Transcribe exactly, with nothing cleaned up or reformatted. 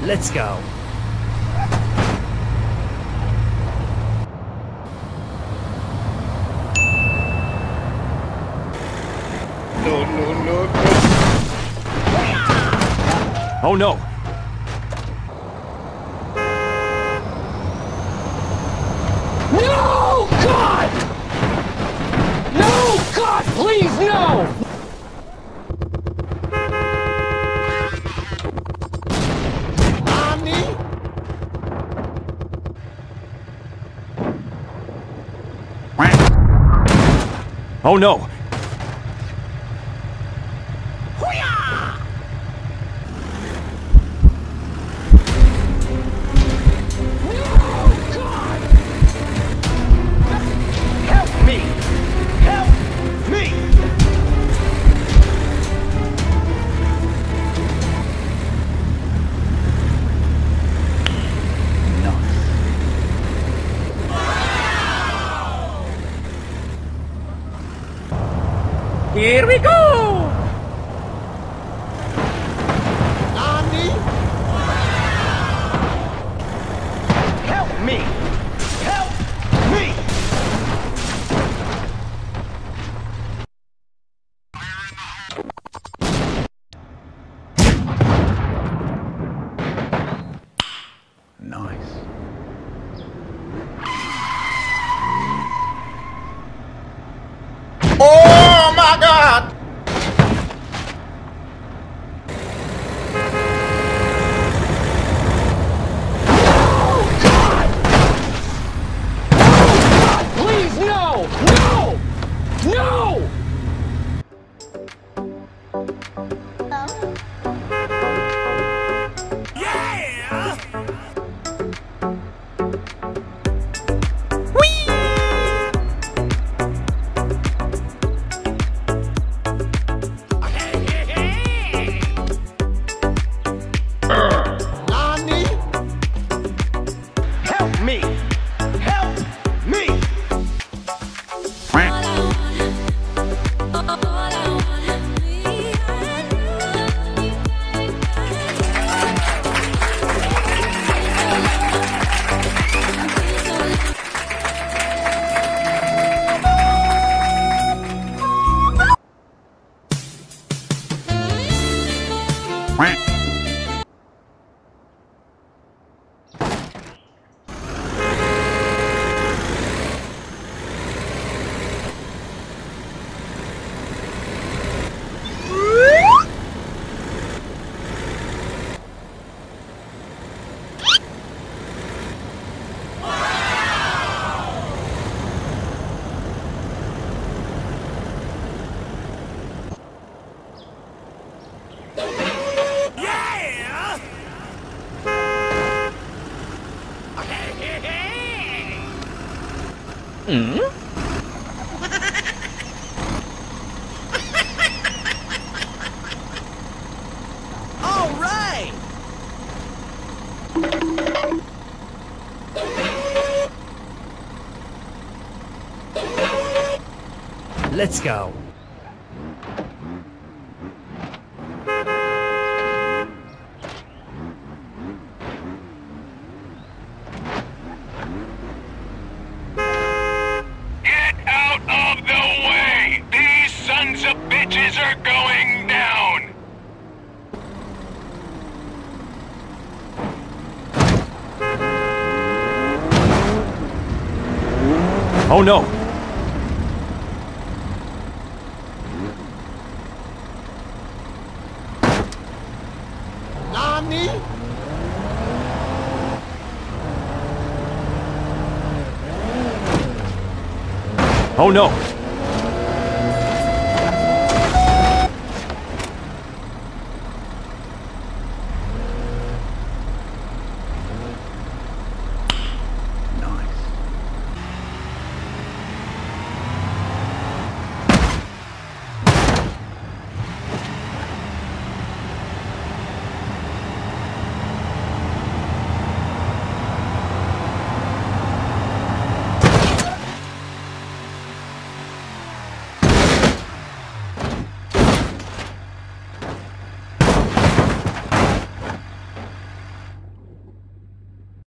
Let's go. No, no, no, no. Oh no! No! God! No! God, please, no! Oh no! Here we go! Nani? Help me! Help me! Nice. Oh my God! Please, no! No! No! Nani? Help me! Help me! Hmm? All right! Let's go. Get out of the way! These sons of bitches are going down! Oh no! Nani? Oh no!